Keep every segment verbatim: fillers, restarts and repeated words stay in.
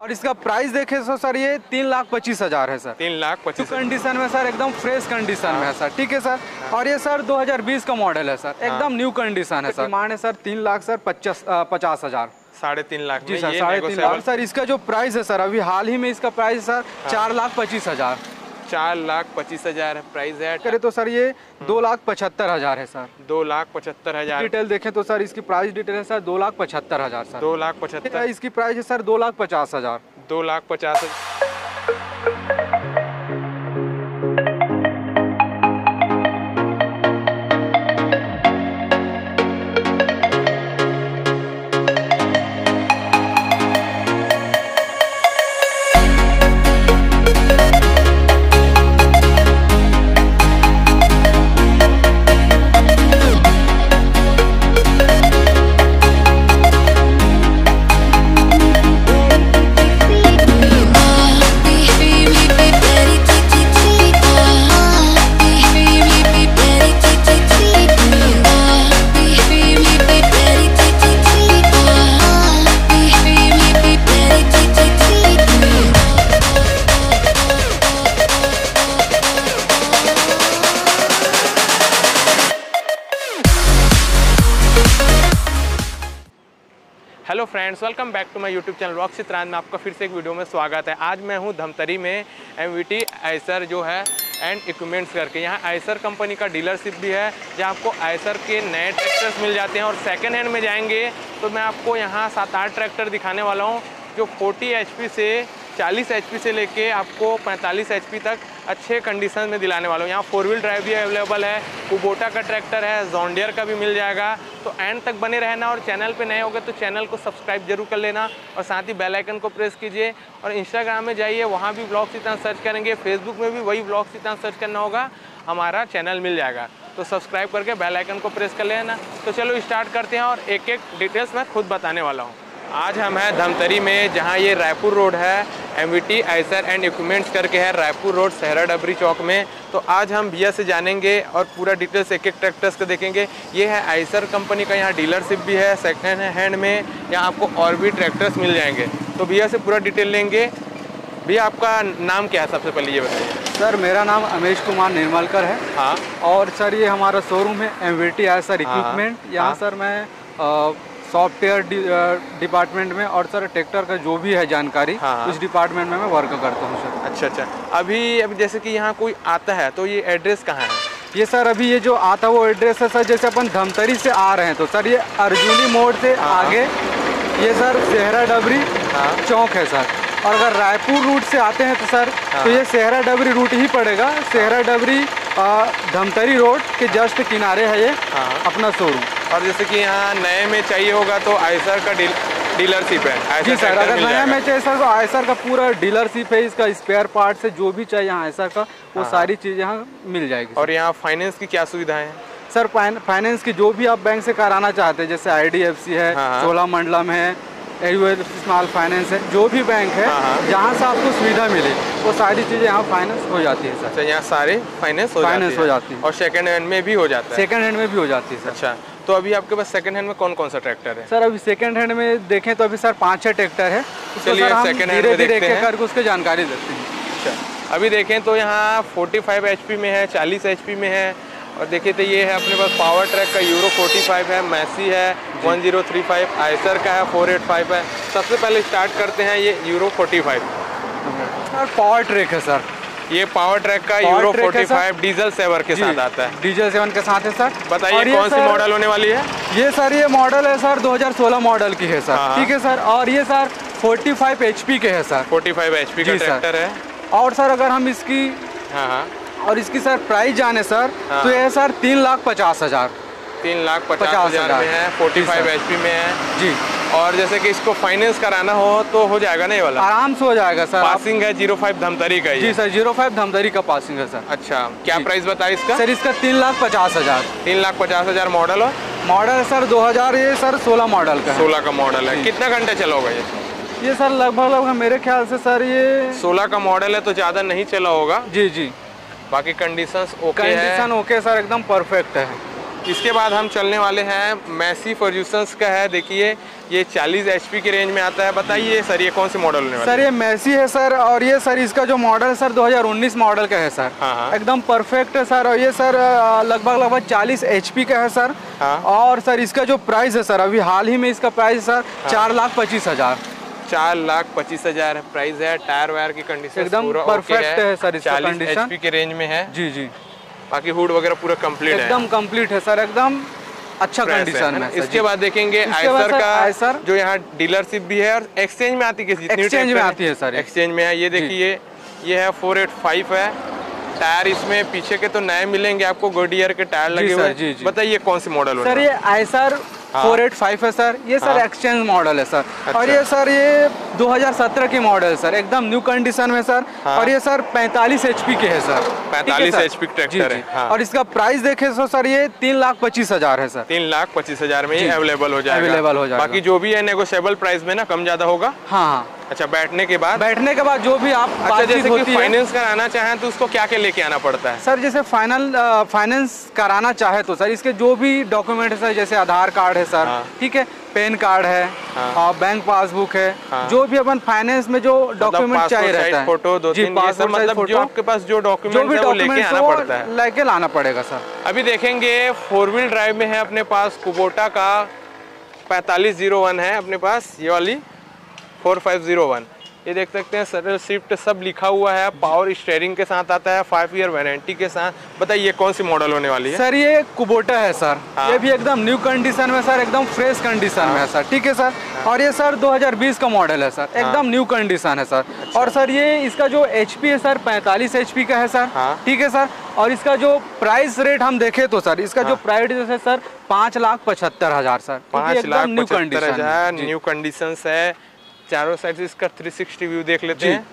और इसका प्राइस देखे तो सर ये तीन लाख पच्चीस हजार है सर। तीन लाख पच्चीस कंडीशन में सर, एकदम फ्रेश कंडीशन में है सर। ठीक है सर। और ये सर दो हज़ार बीस का मॉडल है सर, एकदम न्यू कंडीशन है सर। डिमांड है सर तीन लाख सर पचास पचास हजार साढ़े तीन लाख जी सर, साढ़े तीन लाख सर। इसका जो प्राइस है सर, अभी हाल ही में इसका प्राइस सर चार लाख पच्चीस हजार चार लाख पच्चीस हजार प्राइस है। करे तो सर ये दो लाख पचहत्तर हजार है सर। दो लाख पचहत्तर हजार डिटेल देखें तो सर इसकी प्राइस डिटेल है सर दो लाख पचहत्तर हजार सर। दो लाख पचहत्तर इसकी प्राइस है सर दो लाख पचास हजार दो लाख पचास hello friends, welcome back to my YouTube channel rock चित्रान में आपका फिर से एक वीडियो में स्वागत है। आज मैं हूं धमतरी में एमवीटी आयसर जो है एंड इक्विपमेंट्स करके। यहाँ आयसर कंपनी का डीलरशिप भी है जहाँ आपको आयसर के नए ट्रैक्टर्स मिल जाते हैं। और सेकेंड हैंड में जाएंगे तो मैं आपको यहाँ सात आठ ट्रैक्टर दिखाने वाला हूँ जो चालीस एच पी से चालीस एच पी से लेके आपको पैंतालीस एच पी तक अच्छे कंडीशन में दिलाने वाला हूँ। यहाँ फोर व्हील ड्राइव भी अवेलेबल है, कुबोटा का ट्रैक्टर है, जॉन डियर का भी मिल जाएगा। तो एंड तक बने रहना और चैनल पे नए होंगे तो चैनल को सब्सक्राइब जरूर कर लेना और साथ ही बेल आइकन को प्रेस कीजिए। और इंस्टाग्राम में जाइए, वहाँ भी ब्लॉग चित्रान सर्च करेंगे, फेसबुक में भी वही ब्लॉग चित्रान सर्च करना होगा, हमारा चैनल मिल जाएगा। तो सब्सक्राइब करके बेल आइकन को प्रेस कर लेना। तो चलो स्टार्ट करते हैं और एक एक डिटेल्स मैं खुद बताने वाला हूँ। आज हम हैं धमतरी में, जहाँ ये रायपुर रोड है, एमवीटी आयसर एंड इक्विपमेंट्स करके है, रायपुर रोड सहरा डबरी चौक में। तो आज हम भैया से जानेंगे और पूरा डिटेल्स एक एक ट्रैक्टर्स को देखेंगे। ये है आयसर कंपनी का, यहाँ डीलरशिप भी है सेकेंड हैंड में, यहाँ आपको और भी ट्रैक्टर्स मिल जाएंगे। तो भैया से पूरा डिटेल लेंगे। भैया आपका नाम क्या है, सबसे पहले ये बताइए। सर मेरा नाम अमेश कुमार निर्मलकर है। हाँ। और सर ये हमारा शोरूम है एमवीटी आयसर इक्विपमेंट। यहाँ सर मैं सॉफ्टवेयर डिपार्टमेंट में और सर ट्रैक्टर का जो भी है जानकारी, हाँ। उस डिपार्टमेंट में मैं वर्क करता हूँ सर। अच्छा अच्छा। अभी अभी जैसे कि यहाँ कोई आता है तो ये एड्रेस कहाँ है? ये सर अभी ये जो आता है वो एड्रेस है सर, जैसे अपन धमतरी से आ रहे हैं तो सर ये अर्जुनी मोड़ से हाँ। आगे ये सर सहरा डबरी हाँ। चौक है सर। और अगर रायपुर रूट से आते हैं तो सर हाँ। तो ये सहरा डबरी रूट ही पड़ेगा। सहरा डबरी धमतरी रोड के जस्ट किनारे है ये हाँ। अपना शोरूम। और जैसे कि यहाँ नए में चाहिए होगा तो आयसर का डील डीलरशिप है। जी सर, अगर नया में चाहिए सर तो आयसर का पूरा डीलरशिप है। इसका स्पेयर पार्ट से जो भी चाहिए यहाँ आयसर का वो सारी चीज़ यहाँ मिल जाएगी। और यहाँ फाइनेंस की क्या सुविधाएं हैं? सर फाइनेंस की जो भी आप बैंक से कराना चाहते हैं, जैसे आई डी एफ सी है, हाँ। चोलामंडलम है, स्मॉल फाइनेंस है, जो भी बैंक है हाँ। जहाँ से आपको सुविधा मिले वो सारी चीज़ें यहाँ फाइनेंस हो जाती है सर। अच्छा, यहाँ सारे फाइनेंस हो फाइनेंस हो जाती है। और सेकंड हैंड में भी हो जाता है? सेकंड हैंड में भी हो जाती है सर। अच्छा, तो अभी आपके पास सेकंड हैंड में कौन कौन सा ट्रैक्टर है? सर अभी सेकंड हैंड में देखें तो अभी सर पाँच छः ट्रैक्टर है। चलिए सेकंड हैंड में देखते हैं, करके उसकी जानकारी देते हैं। अच्छा, अभी देखें तो यहाँ पैंतालीस एचपी में है, चालीस एचपी में है। और देखिए तो ये है अपने पास पावर ट्रैक का यूरो पैंतालीस है, मैसी है एक हज़ार पैंतीस, आयसर का है चार सौ पचासी है। सबसे पहले स्टार्ट करते हैं ये यूरो पैंतालीस। सर पावर ट्रैक है सर, ये पावर ट्रैक का यूरो पैंतालीस डीजल सेवर के साथ आता है। डीजल सेवन के साथ है सर। बताइए कौन सी मॉडल होने वाली है? ये सर ये मॉडल है सर दो हज़ार सोलह मॉडल की है सर। ठीक है सर। और ये सर पैंतालीस एचपी के है सर। पैंतालीस एचपी का ट्रैक्टर है। और सर अगर हम इसकी हाँ हाँ और इसकी सर प्राइस जाने सर हाँ। तो ये सर तीन लाख पचास हजार तीन लाख पचास हजार में है, पैंतालीस एचपी में है जी। और जैसे कि इसको फाइनेंस कराना हो तो हो जाएगा ना ये वाला? आराम से हो जाएगा सर। पासिंग है जीरो फाइव धमतरी का? जी सर, जीरो फाइव धमतरी का पासिंग है सर। अच्छा, क्या प्राइस बताया इसका? सर इसका तीन लाख पचास हजार तीन लाख पचास हजार मॉडल हो? मॉडल सर दो हजार ये सर सोलह मॉडल का सोलह का मॉडल है। कितना घंटे चला होगा ये? ये सर लगभग लगभग मेरे ख्याल से सर ये सोलह का मॉडल है तो ज़्यादा नहीं चला होगा। जी जी। बाकी conditions okay condition okay sir, एकदम परफेक्ट है। इसके बाद हम चलने वाले हैं मैसी फर्ग्यूसन्स का है। देखिए ये चालीस एचपी के रेंज में आता है। बताइए सर ये कौन सी मॉडल होने वाला है? सर ये मैसी है सर, और ये सर इसका जो मॉडल है सर दो हज़ार उन्नीस मॉडल का है सर। हाँ हाँ। एकदम परफेक्ट है सर, और ये सर लगभग लगभग चालीस एचपी का है सर। हाँ। और सर इसका जो प्राइस है सर, अभी हाल ही में इसका प्राइस सर चार लाख पच्चीस हजार चार लाख पच्चीस हजार प्राइस है। टायर वायर की कंडीशन एकदम परफेक्ट है सर, इसका कंडीशन एचपी के रेंज में है। जी जी। बाकी हुड वगैरह पूरा कंप्लीट है, एकदम कंप्लीट है सर, एकदम अच्छा कंडीशन में। इसके बाद देखेंगे आयसर का आयसर जो यहाँ डीलरशिप भी है और एक्सचेंज में आती है। एक्सचेंज में आती है सर, एक्सचेंज में है। ये देखिए ये है फोर एट फाइव है। टायर इसमें पीछे के तो नए मिलेंगे आपको, गोडियर के टायर लगे हुए। बताइए कौन सी मॉडल सर? ये आयसर फोर एट फाइव है सर, ये सर एक्सचेंज मॉडल है सर। अच्छा। और ये सर ये दो हज़ार सत्रह की मॉडल है सर, एकदम न्यू कंडीशन में सर। हाँ। और ये सर पैंतालीस एचपी के है सर, पैंतालीस एचपी ट्रैक्टर है। हाँ। और इसका प्राइस देखे तो सर ये तीन लाख पच्चीस हजार है सर। तीन लाख पच्चीस हजार में ये अवेलेबल हो जाएगा। अवेलेबल हो जाएगा। बाकी जो भी है नेगोशिएबल प्राइस में ना कम ज्यादा होगा। हाँ। अच्छा बैठने के बाद बैठने के बाद जो भी आप अच्छा जैसे कि फाइनेंस कराना चाहें तो उसको क्या क्या लेके आना पड़ता है? सर जैसे फाइनल फाइनेंस कराना चाहे तो सर इसके जो भी डॉक्यूमेंट है सर, जैसे आधार कार्ड है सर, ठीक है, पैन कार्ड है, और बैंक पासबुक है, जो भी अपन फाइनेंस में जो डॉक्यूमेंट चाहिए रहता है, फोटो दो तीन मतलब जो आपके पास जो डॉक्यूमेंट है वो लेके आना पड़ता है, लेके लाना पड़ेगा सर। अभी देखेंगे फोर व्हील ड्राइव में है अपने पास कुबोटा का पैंतालीस जीरो वन है अपने पास, ये वाली फोर फाइव जीरो वन। ये देख सकते हैं सर शिफ्ट सब लिखा हुआ है, पावर स्टीयरिंग के साथ आता है, फाइव ईयर वारंटी के साथ। बताइए कौन सी मॉडल होने वाली है? सर ये कुबोटा है सर। हाँ। ये भी एकदम न्यू कंडीशन में सर, एकदम फ्रेश कंडीशन हाँ। में है सर, ठीक है सर। हाँ। और ये सर दो हज़ार बीस का मॉडल है सर, एकदम न्यू कंडीशन है सर। अच्छा। और सर ये इसका जो एचपी है सर पैंतालीस एचपी का है सर, ठीक है सर। और इसका जो प्राइस रेट हम देखे तो सर इसका जो प्राइस है सर पाँच लाख पचहत्तर हजार सर, पाँच लाख पचहत्तर हजार न्यू कंडीशन है। चारों साइड से इसका थ्री सिक्सटी व्यू देख लेते हैं।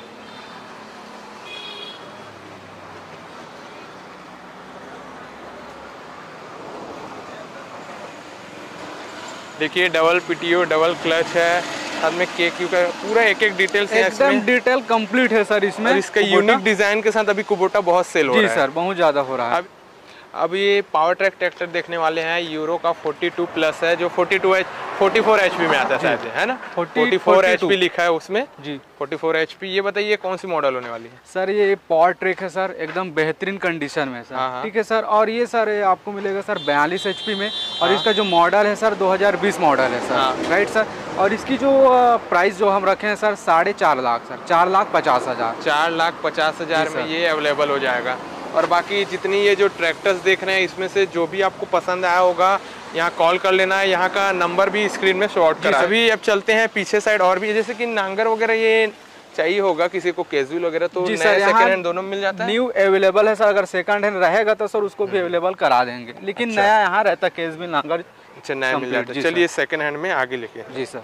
देखिए डबल पीटीओ डबल क्लच है, साथ में के क्यू का पूरा एक एक डिटेल से एकदम डिटेल कंप्लीट है सर इसमें। और इसका यूनिक डिजाइन के साथ अभी कुबोटा बहुत सेल हो रहा है। जी सर बहुत ज्यादा हो रहा है। अब ये पावर ट्रैक ट्रैक्टर देखने वाले हैं, यूरो का बयालीस प्लस है जो बयालीस एच चौवालीस एचपी में आता है शायद, है ना? चौवालीस एचपी लिखा है उसमें जी, चौवालीस एचपी। ये बताइए कौन सी मॉडल होने वाली है? सर ये पावर ट्रैक है सर, एकदम बेहतरीन कंडीशन में सर, ठीक है सर। और ये सर ये आपको मिलेगा सर बयालीस एचपी में। और इसका जो मॉडल है सर दो हज़ार बीस मॉडल है सर, राइट सर। और इसकी जो प्राइस जो हम रखे हैं सर साढ़े चार लाख सर, चार लाख पचास हजार चार लाख पचास हजार में ये अवेलेबल हो जाएगा। और बाकी जितनी ये जो ट्रैक्टर्स देख रहे हैं इसमें से जो भी आपको पसंद आया होगा यहाँ कॉल कर लेना है, यहाँ का नंबर भी स्क्रीन में शो आउट करा है। अभी अब चलते हैं पीछे साइड और भी, जैसे कि नांगर वगैरह ये चाहिए होगा किसी को कैजुअल वगैरह तो नया सेकंड हैंड दोनों मिल जाता है। न्यू अवेलेबल है सर, अगर सेकंड हैंड रहेगा तो सर उसको भी अवेलेबल करा देंगे, लेकिन अच्छा। नया यहाँ रहता है कैजुअल नांगर। अच्छा नया मिल जाता है। चलिए सेकंड हैंड में आगे लेके। जी सर।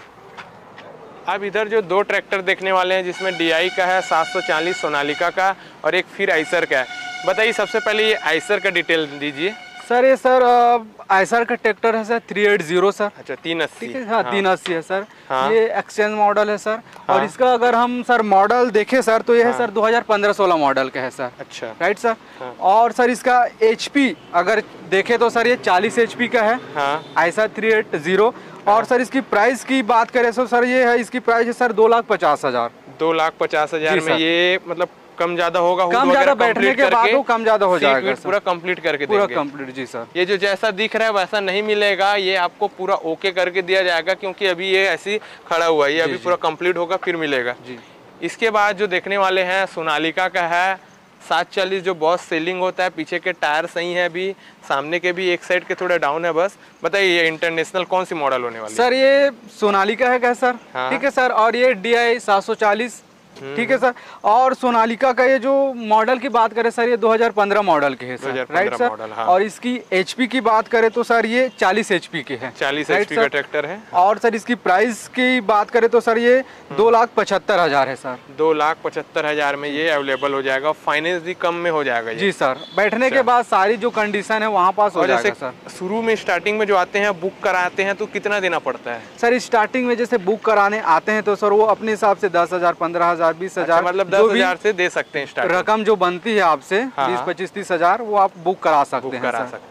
अब इधर जो दो ट्रैक्टर देखने वाले हैं जिसमें डी आई का है सात सौ चालीस सोनालिका का और एक फिर आइसर का है। बताइए सबसे पहले ये आइसर का डिटेल दीजिए। सर ये सर आइसर का ट्रैक्टर है sir three eight zero sir. अच्छा तीन अस्सी। ठीक है हाँ, हाँ। तीन अस्सी है सर। हाँ। ये एक्सचेंज मॉडल है सर। हाँ। और इसका अगर हम सर मॉडल देखें सर तो ये हाँ। है सर दो हज़ार पंद्रह सोलह मॉडल का है सर। अच्छा राइट सर। हाँ। और सर इसका एचपी अगर देखे तो सर ये चालीस एचपी का है। हाँ। Eicher three eight zero. और सर इसकी प्राइस की बात करें तो सर ये है इसकी प्राइस है सर दो लाख पचास हजार दो लाख पचास हजार में ये मतलब कम ज्यादा होगा, कम ज्यादा बैठने के बाद वो कम ज्यादा हो जाएगा, पूरा कंप्लीट करके पूरा कंप्लीट। जी सर। ये जो जैसा दिख रहा है वैसा नहीं मिलेगा, ये आपको पूरा ओके करके दिया जाएगा क्योंकि अभी ये ऐसी खड़ा हुआ है, ये अभी पूरा कंप्लीट होगा फिर मिलेगा जी। इसके बाद जो देखने वाले हैं सोनालिका का है सात चालीस जो बहुत सेलिंग होता है, पीछे के टायर सही है, अभी सामने के भी एक साइड के थोड़ा डाउन है बस। बताइए ये इंटरनेशनल कौन सी मॉडल होने वाली है? सर ये सोनालिका है क्या सर? हाँ। ठीक है सर। और ये डी आई सात सौ चालीस ठीक है सर। और सोनालिका का ये जो मॉडल की बात करें सर ये दो हज़ार पंद्रह मॉडल के है सर, राइट सर। हाँ। और इसकी एचपी की बात करें तो सर ये चालीस एचपी के है, चालीस एचपी का ट्रैक्टर है। और सर इसकी प्राइस की बात करें तो सर ये दो लाख पचहत्तर हजार है सर। दो लाख पचहत्तर हजार में ये अवेलेबल हो जाएगा, फाइनेंस भी कम में हो जाएगा जी सर। बैठने के बाद सारी जो कंडीशन है वहाँ पास हो जाएगा सर। शुरू में स्टार्टिंग में जो आते हैं बुक कराते हैं तो कितना देना पड़ता है सर? स्टार्टिंग में जैसे बुक कराने आते हैं तो सर वो अपने हिसाब से दस हजार पंद्रह हजार बीस हजार मतलब दस हजार से दे सकते हैं स्टार्ट। रकम जो बनती है आपसे बीस पच्चीस तीस हजार वो आप बुक करा सकते हैं करा सकते हैं।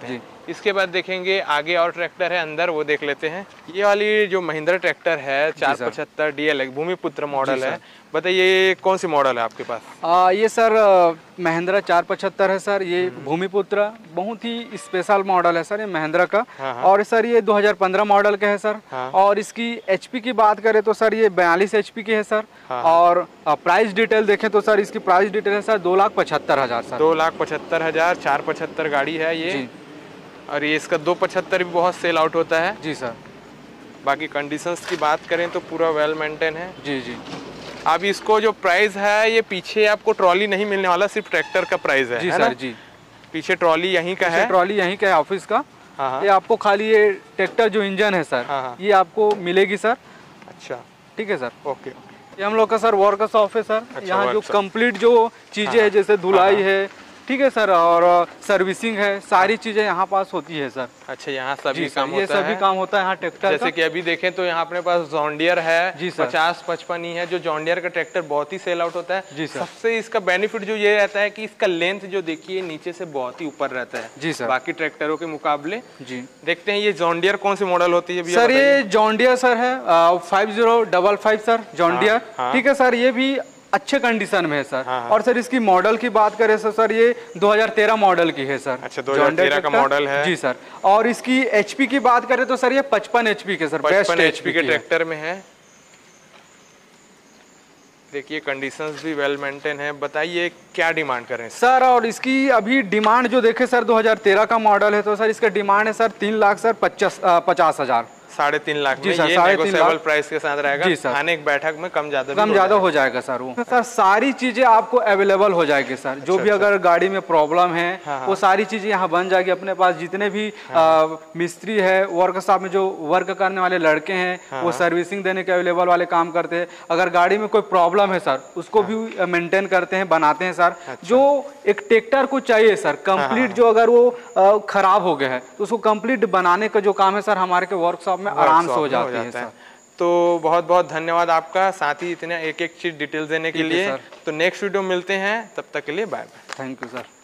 इसके बाद देखेंगे आगे और ट्रैक्टर है अंदर, वो देख लेते हैं। ये वाली जो महिंद्रा ट्रैक्टर है चार पचहत्तर डी एल भूमिपुत्र मॉडल है, बताइए कौन सी मॉडल है आपके पास? आ, ये सर महिंद्रा चार पचहत्तर है सर, ये भूमिपुत्र बहुत ही स्पेशल मॉडल है सर, ये महिंद्रा का। हाँ हाँ। और सर ये दो हज़ार पंद्रह मॉडल का है सर। हाँ। और इसकी एचपी की बात करें तो सर ये बयालीस एचपी की है सर। हाँ। और प्राइस डिटेल देखें तो सर इसकी प्राइस डिटेल है सर दो लाख पचहत्तर हजार सर। दो लाख पचहत्तर हजार चार पचहत्तर गाड़ी है ये जी। और ये इसका दो पचहत्तर भी बहुत सेल आउट होता है जी सर। बाकी कंडीशंस की बात करें तो पूरा वेल मेंटेन है जी जी। अब इसको जो प्राइस है, ये पीछे आपको ट्रॉली नहीं मिलने वाला, सिर्फ ट्रैक्टर का प्राइस है जी है सर जी। पीछे ट्रॉली यहीं का है, ट्रॉली यहीं का है ऑफिस का। हाँ। ये आपको खाली ये ट्रैक्टर जो इंजन है सर, हाँ। ये आपको मिलेगी सर। अच्छा ठीक है सर। ओके। ये हम लोग का सर वर्कशॉप है सर। अच्छा, यहाँ जो कंप्लीट जो चीजें है जैसे धुलाई है, ठीक है सर, और सर्विसिंग है, सारी चीजें यहाँ पास होती है सर। अच्छा, यहाँ सभी काम ये होता सभी है। काम होता है यहाँ ट्रैक्टर। जैसे कि अभी देखें तो यहाँ अपने पास जॉन डियर है जी सर, पचास पचपन ही है, जो जॉन डियर का ट्रैक्टर बहुत ही सेल आउट होता है जी सर। सबसे इसका बेनिफिट जो ये रहता है कि इसका लेंथ जो देखिए नीचे से बहुत ही ऊपर रहता है जी सर, बाकी ट्रैक्टरों के मुकाबले जी। देखते हैं ये जॉन डियर कौन सी मॉडल होती है सर? ये जॉन डियर सर है five zero double five sir, John Deere. ठीक है सर, ये भी अच्छे कंडीशन में है सर। हाँ। और सर इसकी मॉडल की बात करें तो सर ये दो हज़ार तेरह मॉडल की है सर। अच्छा, दो हज़ार तेरह का मॉडल है जी सर। और इसकी एचपी की बात करें तो सर ये पचपन एचपी के सर, पचपन एचपी के ट्रैक्टर में है। देखिए कंडीशंस भी वेल मेंटेन है। बताइए क्या डिमांड करें सर? और इसकी अभी डिमांड जो देखे सर दो हज़ार तेरह का मॉडल है तो सर इसका डिमांड है सर तीन लाख सर पचास पचास हजार साढ़े तीन लाख जी में। सर, ये नेगोशिएबल प्राइस के साथ रहेगा जी सर। आने एक बैठक में कम ज्यादा कम ज्यादा हो जाएगा सर। वो सर सारी चीजें आपको अवेलेबल हो जाएगी सर। अच्छा, जो भी अच्छा। अगर गाड़ी में प्रॉब्लम है हाँ वो सारी चीजें यहाँ बन जाएगी। अपने पास जितने भी हाँ। आ, मिस्त्री है, वर्कशॉप में जो वर्क करने वाले लड़के हैं हाँ। वो सर्विसिंग देने के अवेलेबल वाले काम करते हैं। अगर गाड़ी में कोई प्रॉब्लम है सर उसको हाँ। भी मेंटेन करते हैं, बनाते हैं सर। अच्छा। जो एक ट्रैक्टर को चाहिए सर कंप्लीट, जो अगर वो खराब हो गया है तो उसको कंप्लीट बनाने का जो काम है सर हमारे के वर्कशॉप में आराम से हो जाता है, है। तो बहुत बहुत धन्यवाद आपका, साथ ही इतने एक एक चीज डिटेल्स देने के लिए। तो नेक्स्ट वीडियो मिलते हैं, तब तक के लिए bye bye. Thank you sir.